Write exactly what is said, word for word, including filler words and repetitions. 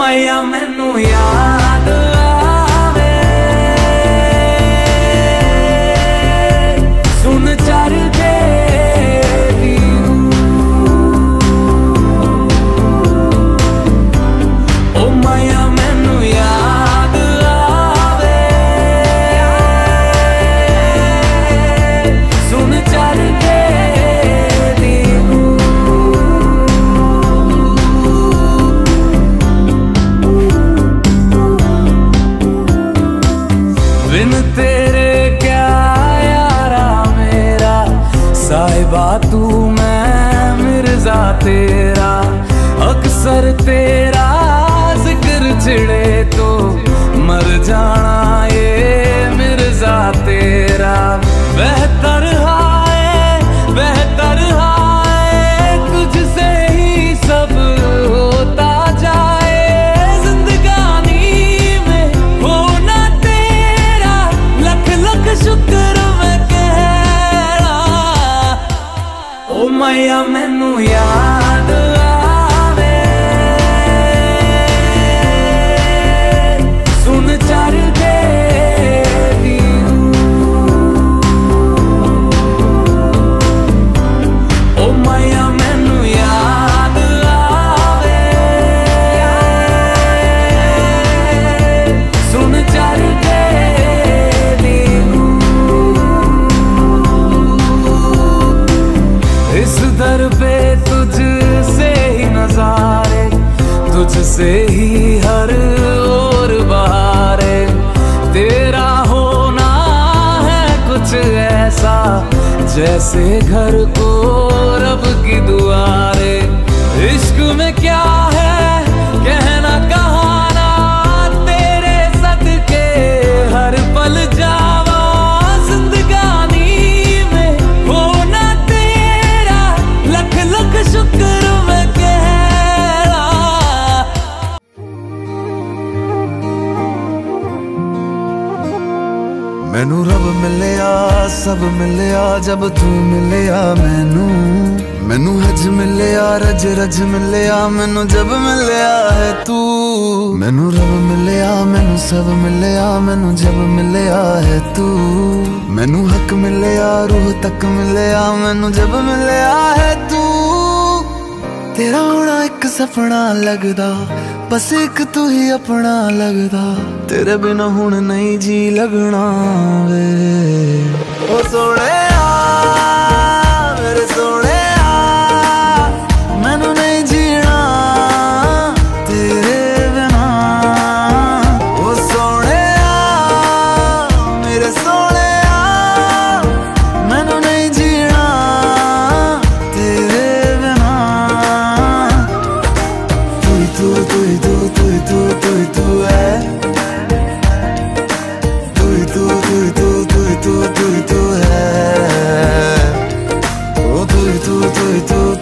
मैया मैनू याद आवे सुन चर के ओ मैया मैनू याद आवे सुन चर के बिन तेरे क्या यारा मेरा साहिबा तू मैं मिर्जा तेरा अक्सर तेरा जिक्र छिड़े तो मर जाना ये मिर्जा तेरा बेहतर हाय बेहतर हाय तुझसे ही सब होता जाए जिंदगानी में होना तेरा लख लख शुक्र मैं कह रहा ओ मैया मैनू याद आवे सुन चर के ओ मैया मैनू याद आवे सुन चर के इस दर पे तुझसे ही नजारे तुझसे ही हर ओर बहारे तेरा होना है कुछ ऐसा जैसे घर को रब की दुआरे इश्क में क्या है कहना कहाना तेरे सदके हर पल जावा जिंदगानी में होना तेरा लख लख शुक्र मैं कह रहा मैनू रब मिलिया सब मिलिया जब तू मिलिया मैनू मैनू हज मिलिया रज रज मिलिया मैनू जब मिलिया है तू मैनू रब मिलिया मैनू सब मिलिया मैनू जब मिलिया है तू मैनू हक मिलिया रूह तक मिलिया मैनू जब मिलिया है तू तेरा होना एक सपना लगदा बस एक तू ही अपना लगदा तेरे बिना हुण नहीं जी लगना वे ओ सोने मेरे सोने मैनू नहीं जीना तेरे बिना ओ सोने मेरे सोने मैनू नहीं जीना तेरे बिना तू ही तू तू ही तू तू ही तू तू ही तू है तू ही तू तू ही तू तू ही तू तू ही तू है ओ तू ही तू तू ही तू